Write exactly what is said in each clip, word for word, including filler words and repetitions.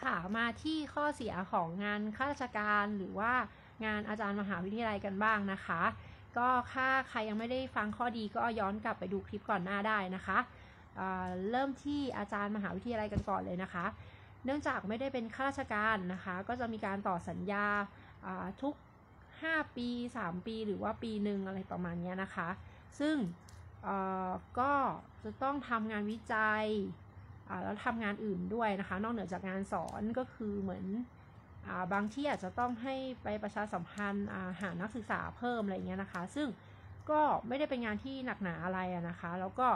ค่ะมาที่ข้อเสียของงานข้าราชการหรือว่างานอาจารย์มหาวิทยาลัยกันบ้างนะคะก็ถ้าใครยังไม่ได้ฟังข้อดีก็ย้อนกลับไปดูคลิปก่อนหน้าได้นะคะเเริ่มที่อาจารย์มหาวิทยาลัยกันก่อนเลยนะคะเนื่องจากไม่ได้เป็นข้าราชการนะคะก็จะมีการต่อสัญญาทุกห้าปีสามปีหรือว่าปีหนึ่งอะไรประมาณนี้นะคะซึ่งก็จะต้องทำงานวิจัยแล้วทำงานอื่นด้วยนะคะนอกเหนือจากงานสอนก็คือเหมือนบางที่อาจจะต้องให้ไปประชาสัมพันธ์หานักศึกษาเพิ่มอะไรเงี้ยนะคะซึ่งก็ไม่ได้เป็นงานที่หนักหนาอะไรนะคะแล้วก็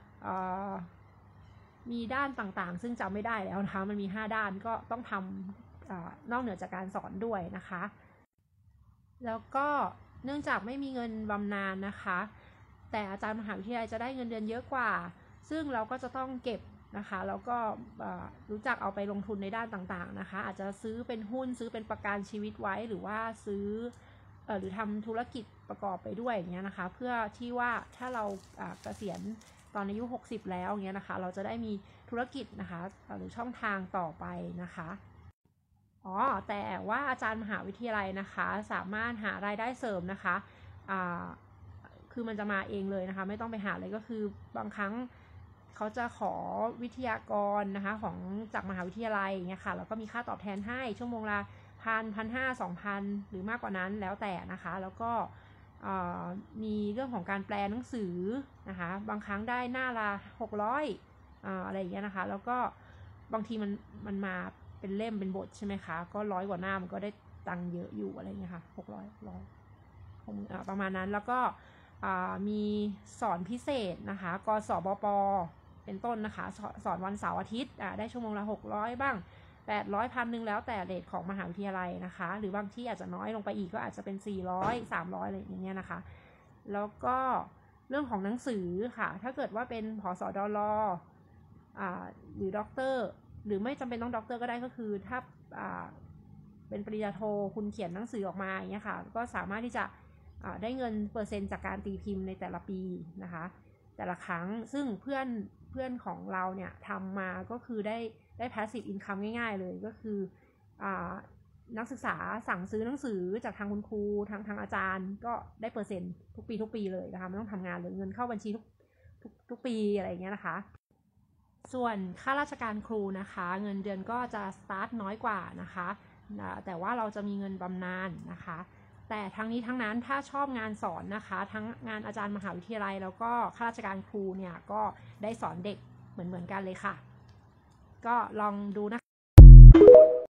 มีด้านต่างๆซึ่งจำไม่ได้แล้วนะคะมันมีห้าด้านก็ต้องทำนอกเหนือจากการสอนด้วยนะคะแล้วก็เนื่องจากไม่มีเงินบำนาญนะคะแต่อาจารย์มหาวิทยาลัยจะได้เงินเดือนเยอะกว่าซึ่งเราก็จะต้องเก็บนะคะแล้วก็รู้จักเอาไปลงทุนในด้านต่างๆนะคะอาจจะซื้อเป็นหุ้นซื้อเป็นประกันชีวิตไว้หรือว่าซื้อหรือทำธุรกิจประกอบไปด้วยอย่างเงี้ยนะคะเพื่อที่ว่าถ้าเราเกษียณตอนอายุหกสิบแล้วอย่างเงี้ยนะคะเราจะได้มีธุรกิจนะคะหรือช่องทางต่อไปนะคะอ๋อแต่ว่าอาจารย์มหาวิทยาลัยนะคะสามารถหารายได้เสริมนะคะคือมันจะมาเองเลยนะคะไม่ต้องไปหาเลยก็คือบางครั้งเขาจะขอวิทยากรนะคะของจากมหาวิทยาลัยอย่างเงี้ยค่ะแล้วก็มีค่าตอบแทนให้ชั่วโมงละพันพันห้าสองพันหรือมากกว่านั้นแล้วแต่นะคะแล้วก็มีเรื่องของการแปลหนังสือนะคะบางครั้งได้หน้าละหกร้อยอะไรอย่างเงี้ยนะคะแล้วก็บางทีมันมันมาเป็นเล่มเป็นบทใช่ไหมคะก็ร้อยกว่าหน้ามันก็ได้ตังค์เยอะอยู่อะไรเงี้ยค่ะหกร้อยร้อยประมาณนั้นแล้วก็มีสอนพิเศษนะคะกสบปเป็นต้นนะคะสอนวันเสาร์อาทิตย์ได้ชั่วโมงละหกร้อยบ้างแปดร้อยพันหนึ่งแล้วแต่เรทของมหาวิทยาลัยนะคะหรือบางที่อาจจะน้อยลงไปอีกก็อาจจะเป็นสี่ร้อย สามร้อยอะไรอย่างเงี้ยนะคะแล้วก็เรื่องของหนังสือค่ะถ้าเกิดว่าเป็นผสดลหรือด็อกเตอร์หรือไม่จำเป็นต้องด็อกเตอร์ก็ได้ก็คือถ้าเป็นปริญญาโทคุณเขียนหนังสือออกมาอย่างเงี้ยค่ะก็สามารถที่จะได้เงินเปอร์เซ็นต์จากการตีพิมพ์ในแต่ละปีนะคะแต่ละครั้งซึ่งเพื่อนเพื่อนของเราเนี่ยทำมาก็คือได้ได้ passive income ง่ายๆเลยก็คือนักศึกษาสั่งซื้อหนังสือจากทางคุณครูทางทางอาจารย์ก็ได้เปอร์เซ็นต์ทุกปีทุกปีเลยนะคะไม่ต้องทำงานเลยเงินเข้าบัญชีทุกทุกทุกปีอะไรอย่างเงี้ยนะคะส่วนข้าราชการครูนะคะเงินเดือนก็จะสตาร์ทน้อยกว่านะคะแต่ว่าเราจะมีเงินบำนาญนะคะแต่ทั้งนี้ทั้งนั้นถ้าชอบงานสอนนะคะทั้งงานอาจารย์มหาวิทยาลัยแล้วก็ข้าราชการครูเนี่ยก็ได้สอนเด็กเหมือนๆกันเลยค่ะก็ลองดูนะคะ